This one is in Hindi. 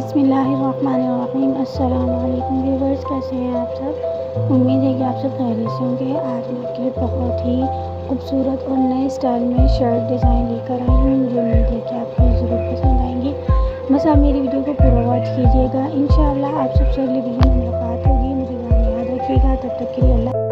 बिस्मिल्लाहिर्रहमानिर्रहीम। अस्सलाम वालेकुम व्यूअर्स, कैसे हैं आप सब। उम्मीद है कि आप सब खैरियत से होंगे। आज मैं आपके लिए बहुत ही खूबसूरत और नए स्टाइल में शर्ट डिज़ाइन लेकर आई हूँ। मुझे उम्मीद है कि आपको ज़रूर पसंद आएंगी। बस आप मेरी वीडियो को पूरा वॉच कीजिएगा। इंशाअल्लाह आप सबसे अगली वीडियो में मुलाकात होगी। मुझे याद रखिएगा। तब तक के लिए अल्लाह।